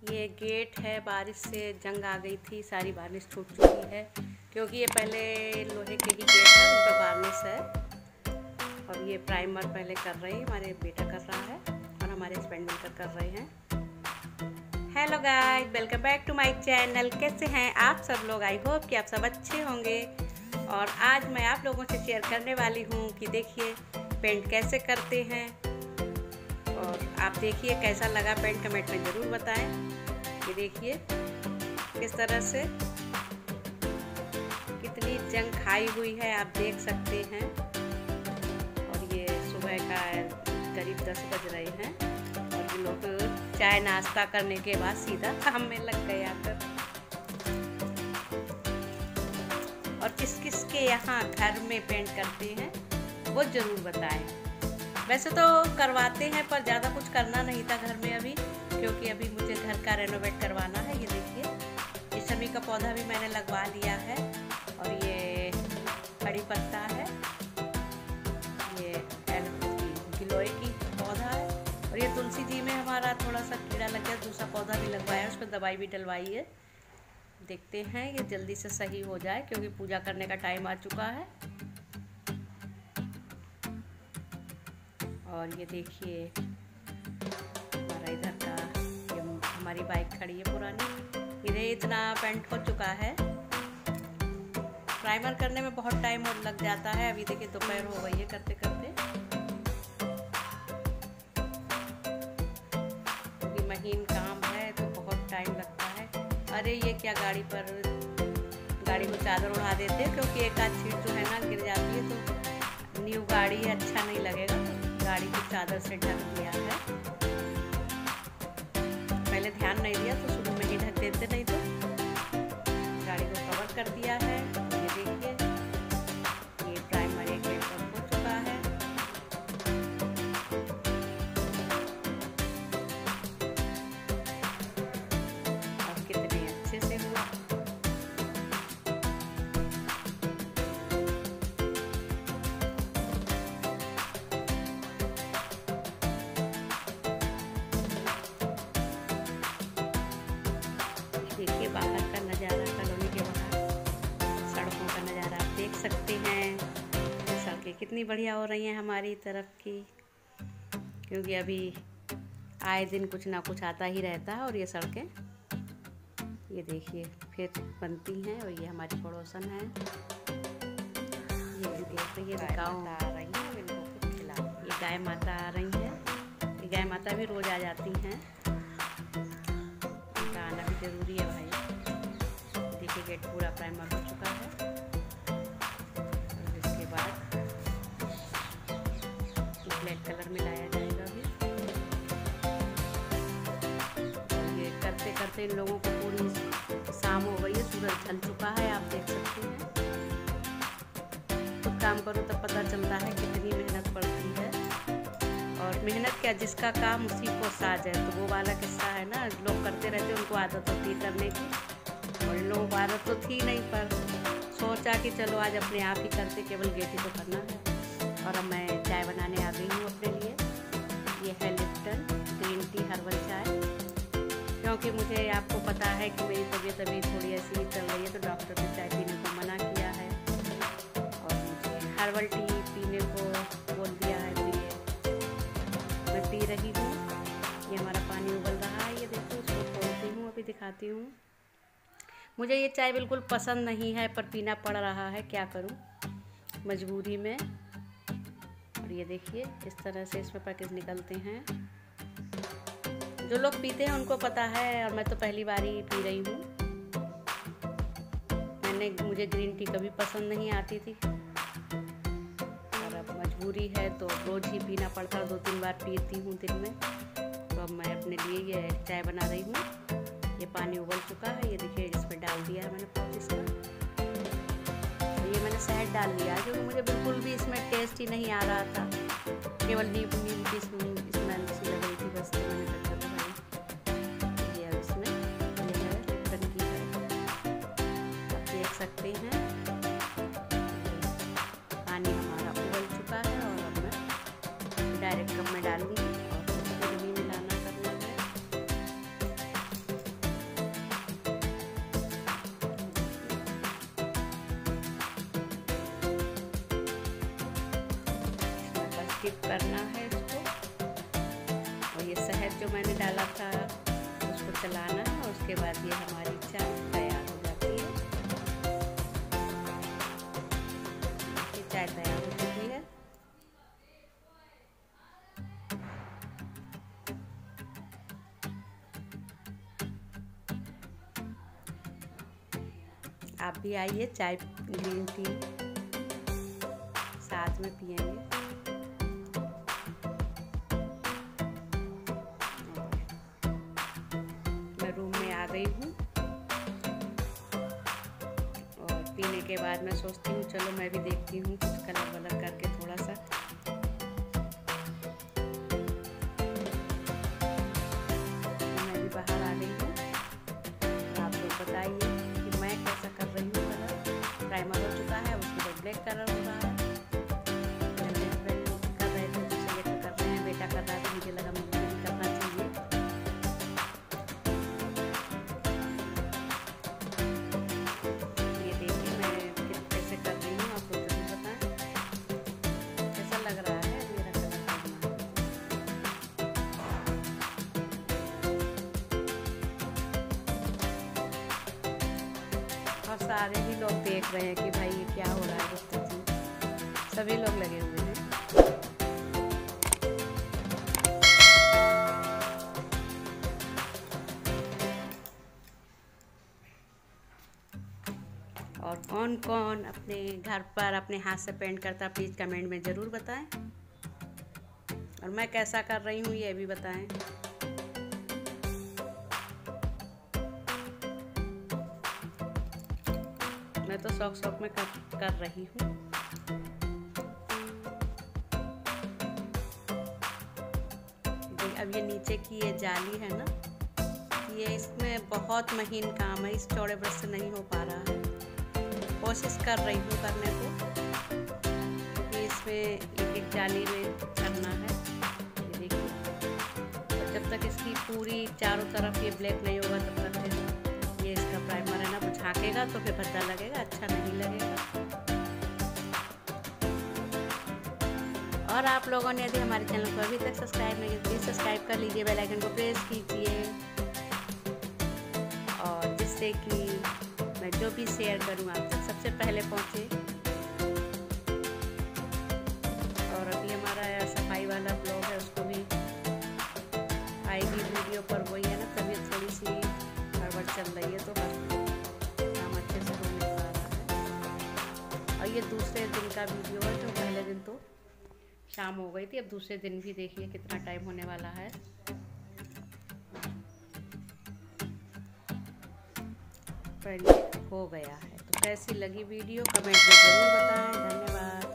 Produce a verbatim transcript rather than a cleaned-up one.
ये गेट है, बारिश से जंग आ गई थी, सारी बारिश छूट चुकी है क्योंकि ये पहले लोहे के ही गेट है, उन पर बारिश है। और ये प्राइमर पहले कर रहे हैं, हमारे बेटा कर रहा है और हमारे हस्बैंड मिलकर कर रहे हैं। Hello guys, welcome back to my channel. कैसे हैं आप सब लोग? आई होप कि आप सब अच्छे होंगे। और आज मैं आप लोगों से शेयर करने वाली हूँ कि देखिए पेंट कैसे करते हैं। और आप देखिए कैसा लगा पेंट, कमेंट में ज़रूर बताएं। ये देखिए किस तरह से कितनी जंग खाई हुई है, आप देख सकते हैं। और ये सुबह का करीब दस बज रहे हैं और ये लोग चाय नाश्ता करने के बाद सीधा काम में लग गए आकर। और किस किस के यहाँ घर में पेंट करते हैं वो ज़रूर बताएं। वैसे तो करवाते हैं पर ज़्यादा कुछ करना नहीं था घर में अभी, क्योंकि अभी मुझे घर का रेनोवेट करवाना है। ये देखिए ये शमी का पौधा भी मैंने लगवा लिया है और ये कड़ी पत्ता है, ये गिलोय की पौधा है और ये तुलसी जी में हमारा थोड़ा सा कीड़ा लग गया, दूसरा पौधा भी लगवाया है, उस पर दवाई भी डलवाई है। देखते हैं ये जल्दी से सही हो जाए क्योंकि पूजा करने का टाइम आ चुका है। और ये देखिए हमारा इधर का, ये हमारी बाइक खड़ी है पुरानी, इधर इतना पेंट हो चुका है। प्राइमर करने में बहुत टाइम और लग जाता है। अभी देखिए दोपहर हो गई है करते करते, क्योंकि महीन काम है तो बहुत टाइम लगता है। अरे ये क्या, गाड़ी पर गाड़ी को चादर उड़ा देते हैं क्योंकि एक आध सीट जो है ना गिर जाती है, तो न्यू गाड़ी है, अच्छा नहीं लगेगा, तो गाड़ी की चादर से ढक दिया है। पहले ध्यान नहीं दिया तो शुरू में ही ढक देते, नहीं तो गाड़ी को कवर कर दिया है। ये देखिए ये प्राइमर एक लेयर पर हो चुका है। और कितने अच्छे से हुआ। देखिए बाहर का नज़ारा, कॉलोनी के बाहर सड़कों का नज़ारा आप देख सकते हैं। सड़कें कितनी बढ़िया हो रही हैं हमारी तरफ की, क्योंकि अभी आए दिन कुछ ना कुछ आता ही रहता है। और ये सड़कें ये देखिए फिर बनती हैं। और ये हमारी पड़ोसन है, ये देख रही है गाँव आ रही है, इनको कुछ खिला। ये गाय माता आ रही है, ये गाय माता भी रोज़ आ जाती हैं, आना भी ज़रूरी है भाई। देखिए गेट पूरा प्राइमर हो चुका है और इसके बाद ब्लैक कलर मिलाया जाएगा अभी। और ये करते करते इन लोगों को पूरी शाम हो गई है, सूरज ढल चुका है, आप देख सकते हैं। तो काम करो तब पता चलता है कितनी मेहनत पड़ती है। और मेहनत क्या, जिसका काम उसी को साज है, तो वो वाला किस्सा है ना, लोग करते रहते, उनको आदत होती है करने की। और इन लोगों को आदत तो थी नहीं, पर सोचा कि चलो आज अपने आप ही करते, केवल गेट ही तो करना है। और अब मैं चाय बनाने आ गई हूँ अपने लिए। ये है लिप्टन ग्रीन टी हर्बल चाय, क्योंकि मुझे आपको पता है कि मेरी तबीयत अभी थोड़ी ऐसी ही चल रही है, तो डॉक्टर ने चाय पीने को मना किया है और मुझे हर्बल टी पीने को बोल दिया है। मैं पी रही हूँ। ये हमारा पानी उबल रहा है, ये देखो, इसको खोलती हूँ, अभी दिखाती हूँ। मुझे ये चाय बिल्कुल पसंद नहीं है पर पीना पड़ रहा है, क्या करूँ मजबूरी में। और ये देखिए इस तरह से इसमें पैकेज निकलते हैं। जो लोग पीते हैं उनको पता है, और मैं तो पहली बार ही पी रही हूँ। मैंने मुझे ग्रीन टी कभी पसंद नहीं आती थी, मजबूरी है तो रोज़ ही पीना पड़ता है, दो तीन बार पीती हूँ दिन में। तो अब मैं अपने लिए ये चाय बना रही हूँ। ये पानी उबल चुका है, ये देखिए इसमें डाल दिया है मैंने पॉलिश का। तो ये मैंने शहद डाल लिया है क्योंकि मुझे बिल्कुल भी इसमें टेस्ट ही नहीं आ रहा था, केवल नीम नीम की स्मेल सी लग रही थी बस। तो मैंने कहा चलो भाई ये अब इसमें ये है लिप्टन की है, आप देख सकते हैं। पानी हमारा उबल चुका है और अब मैं डायरेक्ट कप में डालूंगी और उसको नहीं मिलाना करना है। डिप करना है इसको, और ये शहद जो मैंने डाला था उसको चलाना है, और उसके बाद ये हमारी चाय तैयार हो जाती है। ये चाय तैयार हो चुकी है। आप भी आइए, चाय ग्रीन टी साथ में पिएंगे। मैं रूम में आ गई हूँ, और पीने के बाद मैं सोचती हूँ चलो मैं भी देखती हूँ कुछ कलर वलर करके थोड़ा सा। मैं भी बाहर आ गई हूँ, आप लोग बताइए कि मैं कैसा कर रही हूँ। कलर प्राइमर हो चुका है, उसके बाद ब्लैक कलर हो रहा है। मेरे हस्बैंड कर रहे थे तो सेलेक्ट कर रहे हैं, बेटा कर रहा था, मुझे लगा मुझे भी करना चाहिए। ये देखिए मैं कैसे कर रही हूँ, आप लोग जरूर बताएं कैसा लग रहा है मेरा कलर करना। और सारे ही लोग देख रहे हैं कि भाई ये क्या हो रहा है, सभी लोग लगे हुए हैं। और कौन कौन अपने घर पर अपने हाथ से पेंट करता है प्लीज़ कमेंट में ज़रूर बताएं, और मैं कैसा कर रही हूँ ये भी बताएं। मैं तो शौक शौक में कर, कर रही हूँ। अब ये नीचे की ये जाली है ना, ये इसमें बहुत महीन काम है, इस चौड़े ब्रश से नहीं हो पा रहा है। कोशिश कर रही हूँ करने को, क्योंकि इसमें एक एक जाली में करना है। ये देखिए, जब तक इसकी पूरी चारों तरफ ये ब्लैक नहीं होगा तब तक ये इसका प्राइमर है ना वो झाँकेगा तो फिर भद्दा लगेगा, अच्छा नहीं लगेगा। और आप लोगों ने यदि हमारे चैनल को अभी तक सब्सक्राइब नहीं किया प्लीज़ सब्सक्राइब कर लीजिए, बेल आइकन को प्रेस कीजिए, और जिससे कि मैं जो भी शेयर करूँ आप तक सबसे पहले पहुँचे। और अभी हमारा सफाई वाला ब्लॉग है, उसको भी आएगी वीडियो पर। वही है ना, तबीयत थोड़ी सी गड़बड़ चल रही है तो काम अच्छे से हो नहीं पा रहा है। और ये दूसरे दिन का वीडियो है, जो पहले दिन तो शाम हो गई थी, अब दूसरे दिन भी देखिए कितना टाइम होने वाला है। पर ये हो गया है। तो कैसी लगी वीडियो कमेंट में ज़रूर बताएं। धन्यवाद।